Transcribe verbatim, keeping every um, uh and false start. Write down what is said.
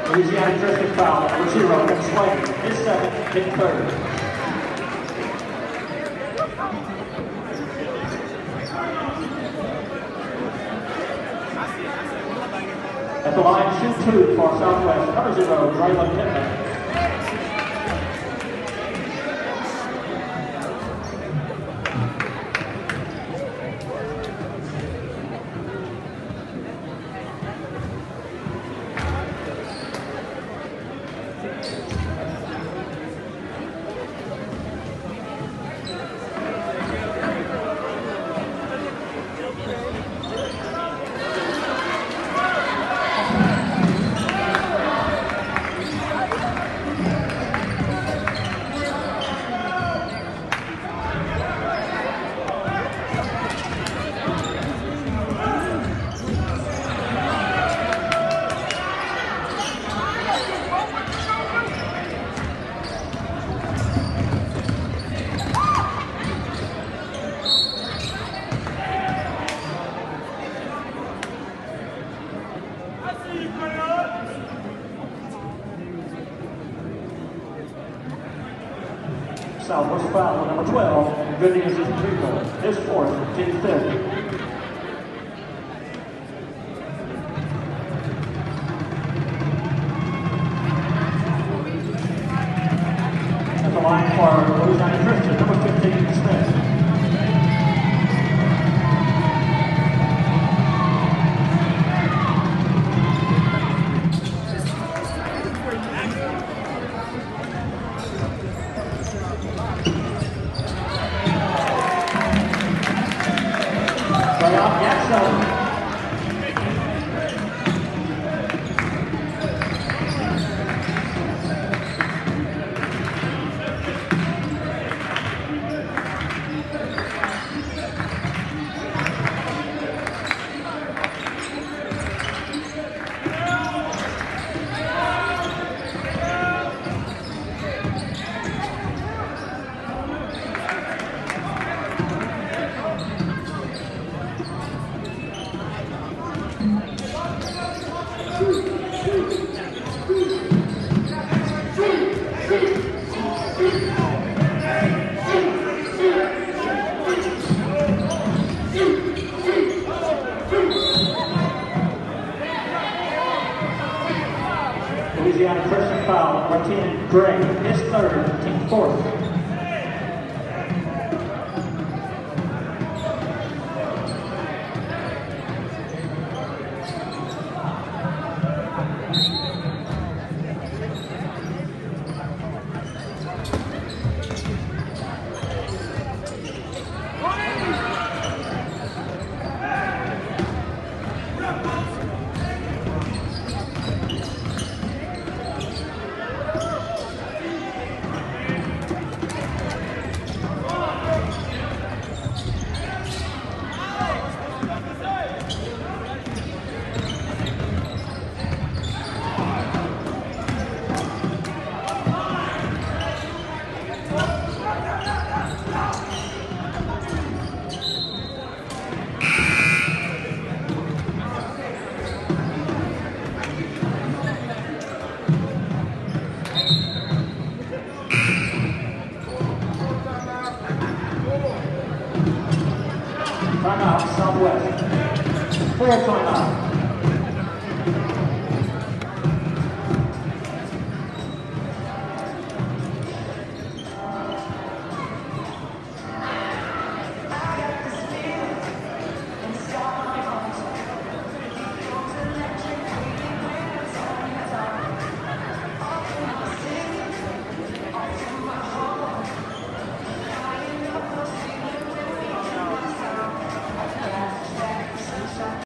Louisiana drifting foul, number zero, from Swain, his second, hit third. At the line, shoot two for Southwest, number zero, Draylon Pittman. Southwest foul, number twelve, good news is Rico, his fourth, team fifth. At the line for Louisiana Christian, number fifteen, Smith. Louisiana Christian foul, number ten, Gray, his third, team fourth. Timeout, Southwest. Full timeout.